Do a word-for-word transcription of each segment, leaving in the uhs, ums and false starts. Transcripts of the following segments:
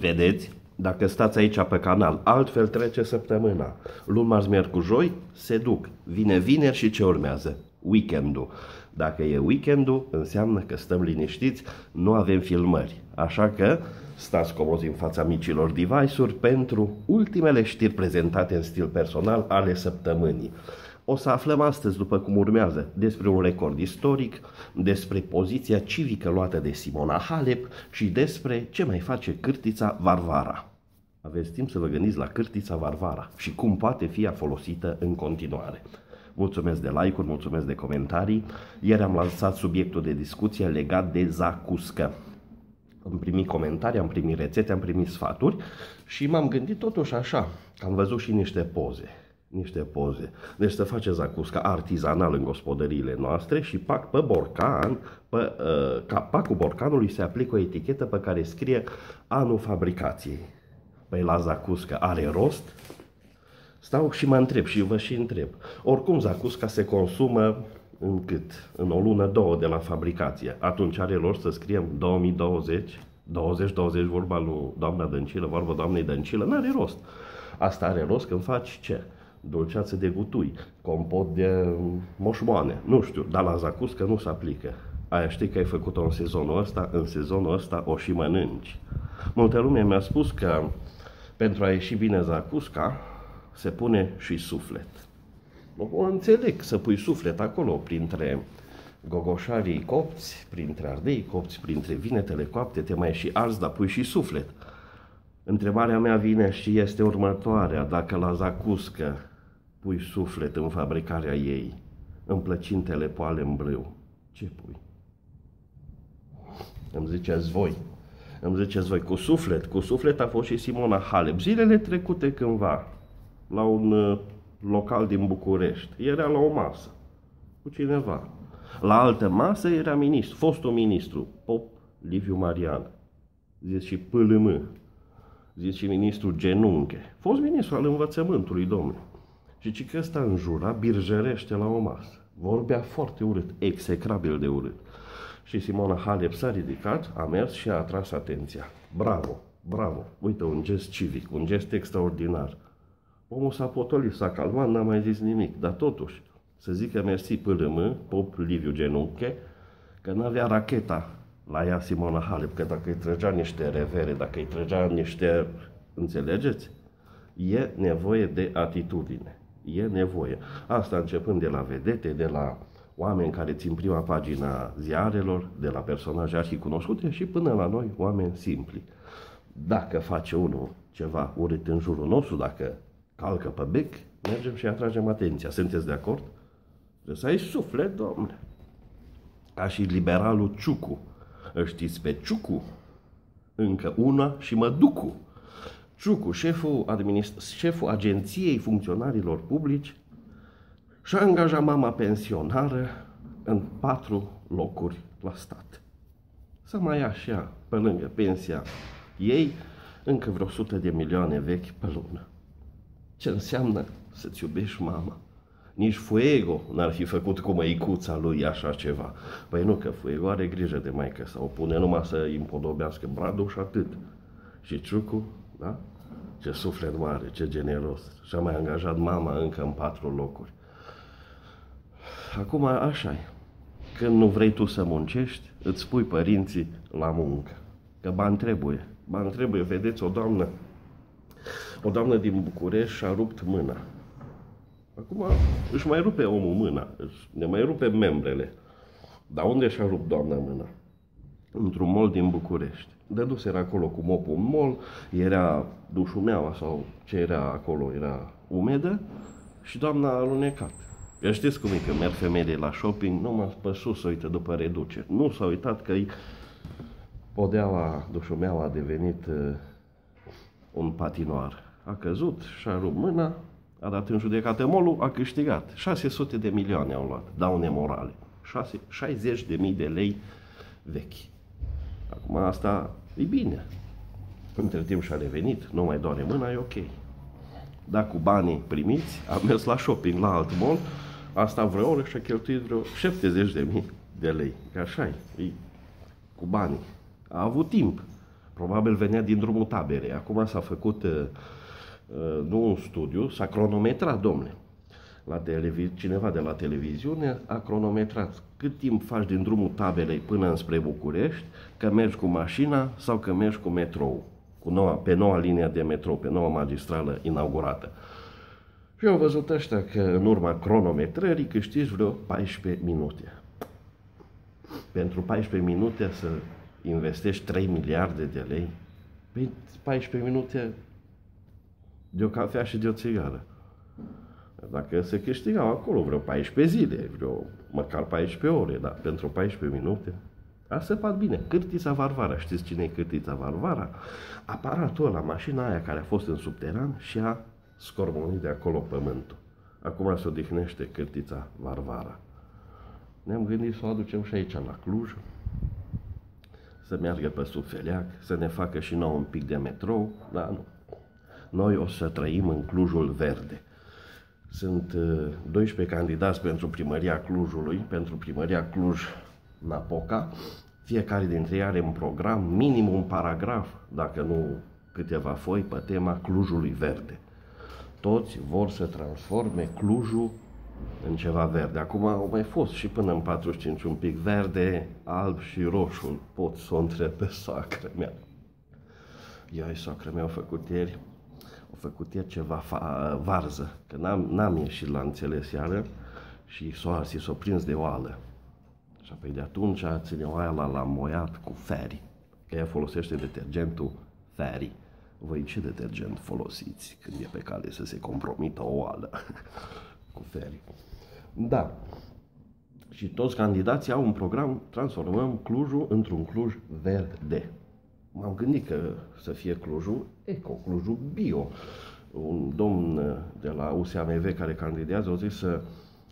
Vedeți? Dacă stați aici pe canal, altfel trece săptămâna. Luni, marți, miercuri, joi, se duc. Vine vineri și ce urmează? Weekendul. Dacă e weekendul, înseamnă că stăm liniștiți, nu avem filmări. Așa că stați comozi în fața micilor device-uri pentru ultimele știri prezentate în stil personal ale săptămânii. O să aflăm astăzi, după cum urmează, despre un record istoric, despre poziția civică luată de Simona Halep și despre ce mai face cârtița Varvara. Aveți timp să vă gândiți la cârtița Varvara și cum poate fi folosită în continuare. Mulțumesc de like-uri, mulțumesc de comentarii. Ieri am lansat subiectul de discuție legat de zacuscă. Am primit comentarii, am primit rețete, am primit sfaturi și m-am gândit totuși așa, că am văzut și niște poze. Niște poze. Deci se face zacusca artizanal în gospodăriile noastre și pac pe borcan, pe uh, capacul borcanului se aplică o etichetă pe care scrie anul fabricației. Păi la zacusca are rost? Stau și mă întreb și vă și întreb. Oricum zacusca se consumă în cât? În o lună, două de la fabricație. Atunci are rost să scriem două mii douăzeci, douăzeci douăzeci vorba lui doamna Dăncilă, vorba doamnei Dăncilă, n-are rost. Asta are rost când faci ce? Dulceață de gutui, compot de moșmoane, nu știu, dar la zacuscă nu se aplică. Aia știi că ai făcut-o în sezonul ăsta, în sezonul ăsta o și mănânci. Multă lume mi-a spus că pentru a ieși bine zacusca se pune și suflet. O înțeleg să pui suflet acolo printre gogoșarii copți, printre ardei copți, printre vinetele coapte, te mai și arzi, dar pui și suflet. Întrebarea mea vine și este următoarea: dacă la zacuscă pui suflet în fabricarea ei, în plăcintele poale în brâu, ce pui? Îmi ziceți voi, îmi ziceți voi, cu suflet, cu suflet a fost și Simona Halep. Zilele trecute cândva, la un local din București, era la o masă cu cineva. La altă masă era ministru, fostul ministru, Pop Liviu Marian, zis și P L M, zis și ministrul Genunche, fost ministru al învățământului, domnule. Și ci că ăsta înjura, birjerește la o masă. Vorbea foarte urât, execrabil de urât. Și Simona Halep s-a ridicat, a mers și a atras atenția. Bravo, bravo, uite un gest civic, un gest extraordinar. Omul s-a potolit, s-a calmat, n-a mai zis nimic, dar totuși, să zică mersi P L M, Pop Liviu Genunche, că n-avea racheta la ea Simona Halep, că dacă îi trăgea niște revere, dacă îi trăgea niște... Înțelegeți? E nevoie de atitudine. E nevoie. Asta începând de la vedete, de la oameni care țin prima pagina ziarelor, de la personaje arhicunoscute și până la noi, oameni simpli. Dacă face unul ceva urât în jurul nostru, dacă calcă pe bec, mergem și atragem atenția. Sunteți de acord? Trebuie să ai suflet, domnule. Ca și liberalul Ciucu. Îl știți pe Ciucu? Încă una și mă ducu. Ciucu, șeful, administ- șeful Agenției Funcționarilor Publici, și-a angajat mama pensionară în patru locuri la stat. Să mai ia și ea, pe lângă pensia ei, încă vreo sută de milioane vechi pe lună. Ce înseamnă să-ți iubești mama? Nici Fuego n-ar fi făcut cu măicuța lui așa ceva. Păi nu, că Fuego are grijă de maică sa, o pune numai să îi împodobească bradul și atât. Și Ciucu, da? Ce suflet mare, ce generos. Și-a mai angajat mama încă în patru locuri. Acum așa e. Când nu vrei tu să muncești, îți pui părinții la muncă. Că bani trebuie. Bani trebuie. Vedeți, o doamnă, o doamnă din București și-a rupt mâna. Acum își mai rupe omul mâna, ne mai rupe membrele. Dar unde și-a rupt doamna mâna? Într-un mall din București. Dăduse era acolo cu mopul în mall, era dușumeaua sau ce era acolo, era umedă și doamna a alunecat. Eu știți cum e că merg femeile la shopping, numai pe sus se uită după reduceri. Nu s-a uitat că podeaua, dușumeaua a devenit uh, un patinoar. A căzut, și-a rupt mâna, a dat în judecată molul, a câștigat. șase sute de milioane au luat, daune morale. șaizeci de mii de lei vechi. Acum asta e bine. Între timp și-a revenit, nu mai doare mâna, e ok. Dar cu banii primiți, a mers la shopping la alt mall, a stat vreo oră și a cheltuit vreo șaptezeci de mii de lei. Că așa e, cu banii. A avut timp. Probabil venea din drumul taberei. Acum s-a făcut, uh, nu un studiu, s-a cronometrat, domnule. La televiz- cineva de la televiziune a cronometrat cât timp faci din drumul taberei până înspre București, că mergi cu mașina sau că mergi cu metrou, cu noua, pe noua linie de metrou, pe noua magistrală inaugurată. Și au văzut ăștia că în urma cronometrării câștigi vreo paisprezece minute. Pentru paisprezece minute să investești trei miliarde de lei, păi paisprezece minute de o cafea și de o țigară. Dacă se câștigau acolo vreo paisprezece zile, vreo măcar paisprezece ore, dar pentru paisprezece minute, a săpat bine. Cârtița Varvara, știți cine e Cârtița Varvara? Aparatul ăla, mașina aia care a fost în subteran și a scormonit de acolo pământul. Acum se odihnește Cârtița Varvara. Ne-am gândit să o aducem și aici la Cluj, să meargă pe sub Feleac, să ne facă și nou un pic de metrou, dar nu. Noi o să trăim în Clujul Verde. Sunt doisprezece candidați pentru primăria Clujului, pentru primăria Cluj-Napoca. Fiecare dintre ei are un program, minim un paragraf, dacă nu câteva foi, pe tema Clujului Verde. Toți vor să transforme Clujul în ceva verde. Acum au mai fost și până în patruzeci și cinci un pic verde, alb și roșu. Pot să o întreb pe soacră mea. Ia, soacră mea a făcut ieri, a făcut ieri ceva varză, că n-am, n-am ieșit la înțeles iară și s-o s-o prins de oală. Și apoi de atunci ține oala la moiat cu Fairy, că ea folosește detergentul Fairy. Voi ce detergent folosiți când e pe cale să se compromită o oală? Cu Fairy. Da. Și toți candidații au un program, transformăm Clujul într-un Cluj verde. M-am gândit că să fie Clujul eco, Clujul bio. Un domn de la U S A M V care candidează o zis să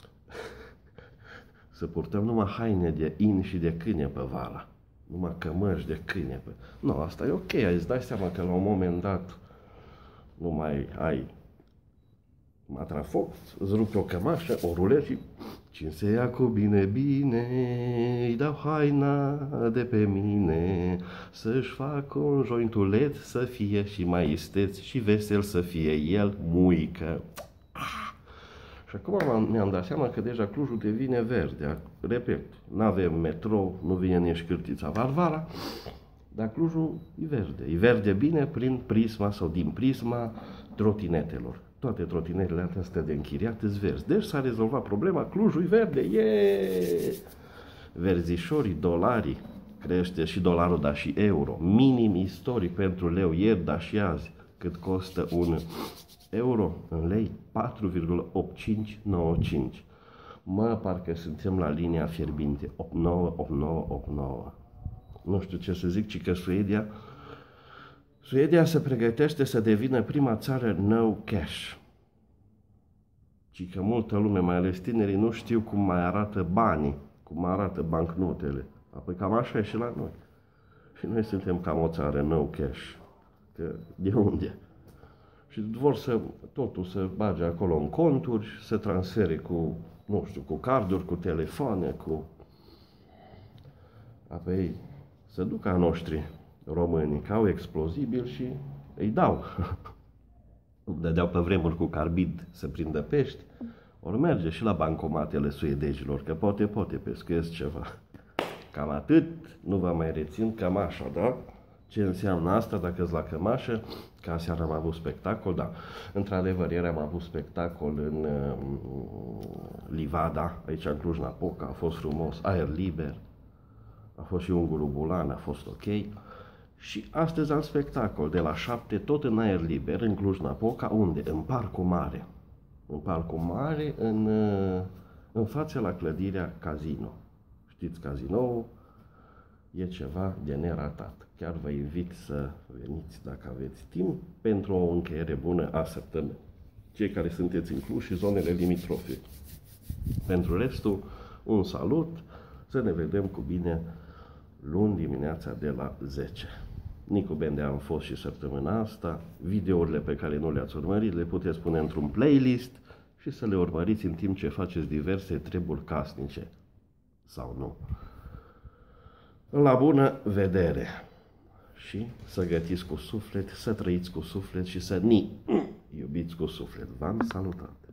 să purtăm numai haine de in și de câine pe vara. Numai cămăși de câine. Pe... Nu, asta e ok, îți dai seama că la un moment dat nu mai ai matrafoc, îți rupi o cămașă, o rulezi și cine se ia cu bine, bine, îi dau haina de pe mine, să-și facă un jointulet, să fie și mai isteț și vesel să fie el, muică. Și acum mi-am dat seama că deja Clujul devine verde. Repet, nu avem metrou, nu vine nici Cârtița Varvara, dar Clujul e verde. E verde bine prin prisma sau din prisma trotinetelor. Toate trotinetele astea de închiriat îs verzi. Deci s-a rezolvat problema, Clujul e verde, yeah! Verzișorii, dolarii, crește și dolarul, dar și euro. Minim istoric pentru leu, ieri, dar și azi, cât costă un euro în lei? patru virgulă optzeci și cinci nouăzeci și cinci. Mă, parcă suntem la linia fierbinte, opt nouă opt nouă opt nouă. Nu știu ce să zic, ci că Suedia Suedia se pregătește să devină prima țară no cash. Ci că multă lume, mai ales tinerii, nu știu cum mai arată banii, cum arată bancnotele. Apoi cam așa e și la noi. Și noi suntem cam o țară no cash. Că de unde? Și vor să totul să bage acolo în conturi, să transfere cu, nu știu, cu carduri, cu telefoane, cu... Apoi să ducă a noștri românii, că au explozibil și îi dau. Dădeau pe vremuri cu carbid să prindă pești, ori merge și la bancomatele suedezilor, că poate, poate pescuiesc ceva. Cam atât, nu vă mai rețin, cam așa, da? Ce înseamnă asta, dacă îți la cămașă, că aseară am avut spectacol, da, într-adevăr, ieri am avut spectacol în uh, Livada, aici în Cluj-Napoca, a fost frumos, aer liber, a fost și Ungurul Bulan, a fost ok. Și astăzi am spectacol de la șapte, tot în aer liber, în Cluj-Napoca, unde? În Parcul Mare. În Parcul Mare, în, în fața la clădirea Casino. Știți, Casino e ceva de neratat. Chiar vă invit să veniți, dacă aveți timp, pentru o încheiere bună a săptămânii. Cei care sunteți în Cluj și zonele limitrofe. Pentru restul, un salut, să ne vedem cu bine luni dimineața de la zece. Nicu Bendea am fost și săptămâna asta. Videourile pe care nu le-ați urmărit le puteți pune într-un playlist și să le urmăriți în timp ce faceți diverse treburi casnice. Sau nu. La bună vedere! și să gătiți cu suflet, să trăiți cu suflet și să ni iubiți cu suflet. V-am salutat!